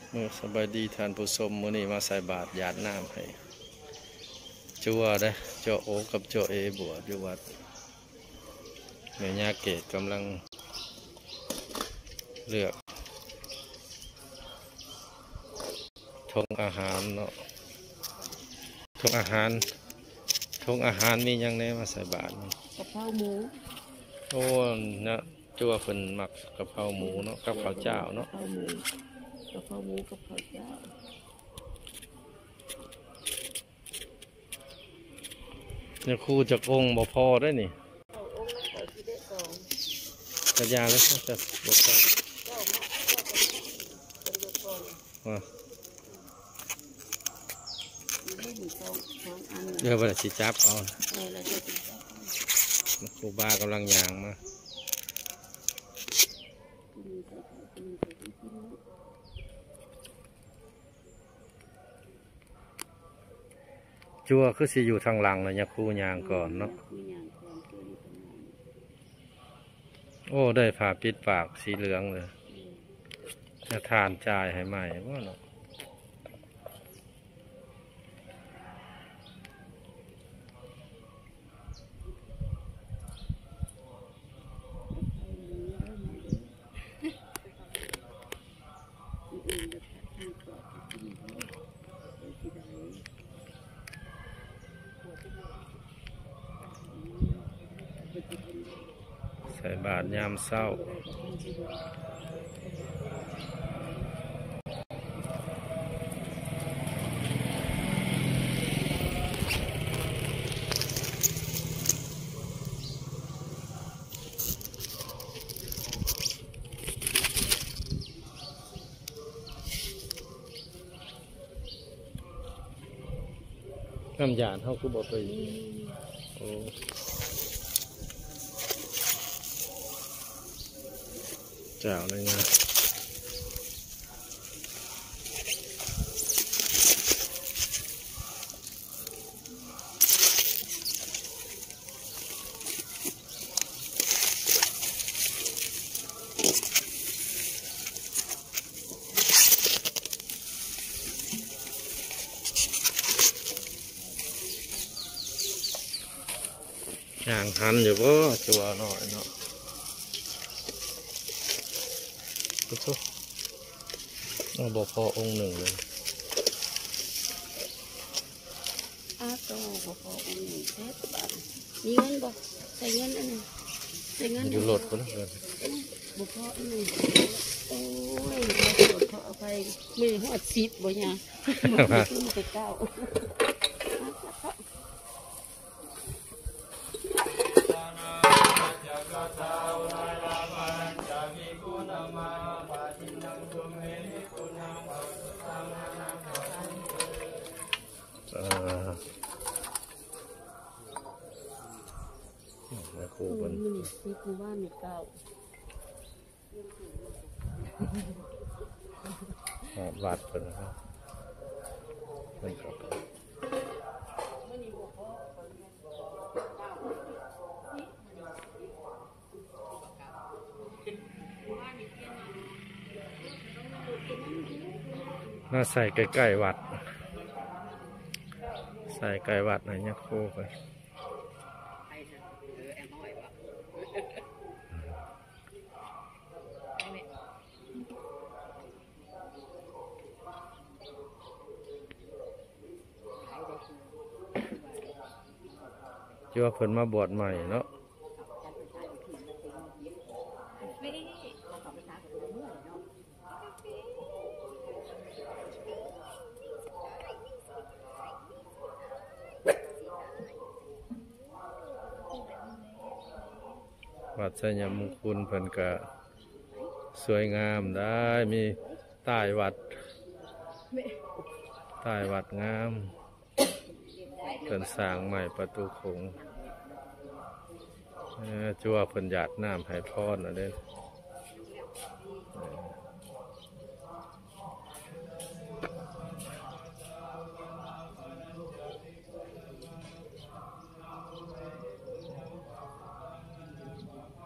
มื่อสบายดีท่านผู้ชมมื้อนี้มาใส่บาตรหยาดน้ำให้จัวได้เจ้าโอกับเจ้าเอบวชอยู่วัดแม่ย่าเกศกำลังเลือกทงอาหารเนาะทงอาหารมียังไงมาใส่บาตรนี่กะเพราหมูโอ้นะจัวเพิ่นมักกะเพราหมูเนาะกับข้าวเจ้าเนาะกะเพราหมูกับข้าวเจ้าเนี่ยครูจากองค์บ่พอได้นี่เอาองค์ละขอสิได้สองกระยาแล้วจะบ่พอเจ้ามาเป็นลูกก่อนว่าไม่มีสองอันเดี๋ยวบ่ได้สิจับเอาแล้วจะกินครูบากำลังย่างมาจัวคือสิอยู่ทางหลังเลยเนี่ยครูย่างก่อนเนาะโอ้ได้ผ่าปิดปากสีเหลืองเลยจะทานจ่ายให้ใหม่ว่าเนาะใส่บาตรยามเศร้าน้ำยาเขาคือบอกไปโอ้เจ้าเลยนะย่างหันอยู่บ่จัวหน่อยเนาะทุกๆบอกพอองค์หนึ่งเลยโตบ่พอองค์หนึ่งแค่บาทมีเงินบ่ใส่เงินอันนึงใส่เงินอยู่รถคนละบ่พออันนึงโอ้ยขออภัยมือหัวซิบบ่เนี่ยมือไปเก้าครูเป็นมีครูว่ามีเก้าวัดเป็นนะครับเป็นกับน่าใส่ใกล้ๆวัดใส่ใกล้วัดไหนเนี่ยครูไปที่ว่าเพิ่นมาบวชใหม่เนาะวัดชัยมงคลเพิ่นก็สวยงามได้มีใต้วัดงามเพิ่นสร้างใหม่ประตูโขงจั่วเพิ่นหยาดน้ำให้พรนะเด้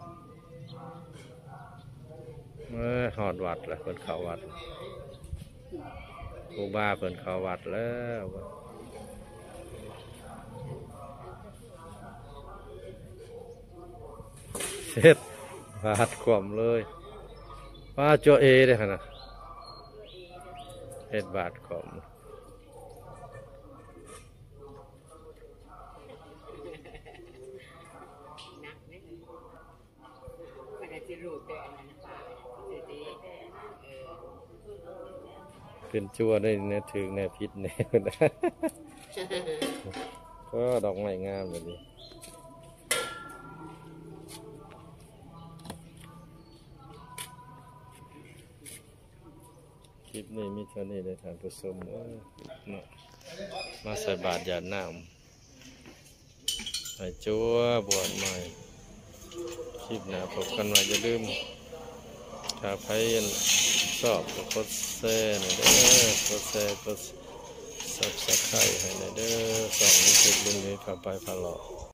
หอดวัดแหละเพิ่นเข้าวัดครูบาเพิ่นเข้าวัดแล้วเฮ็ดบาดขวมเลยว่าโจเอเด้อหั่นน่ะเฮ็ดบาดขวมเป็นจั่วได้เนี่ยถึงแน่พิษแน่ก็ดอกไม้งามแบบนี้คลิปนี้มีเท่านี้เลยท่านผู้ชมมาใส่บาตรหยาดน้ำให้จั่วบวชใหม่คลิปหน้าพบกันใหม่อย่าลืมถ้าใครชอบก็กดแชร์หน่อยเด้อกดแชร์กดซับสไครต์ให้หน่อยเด้อส่องนี้ติดลุงนี้พาไปพาหลอก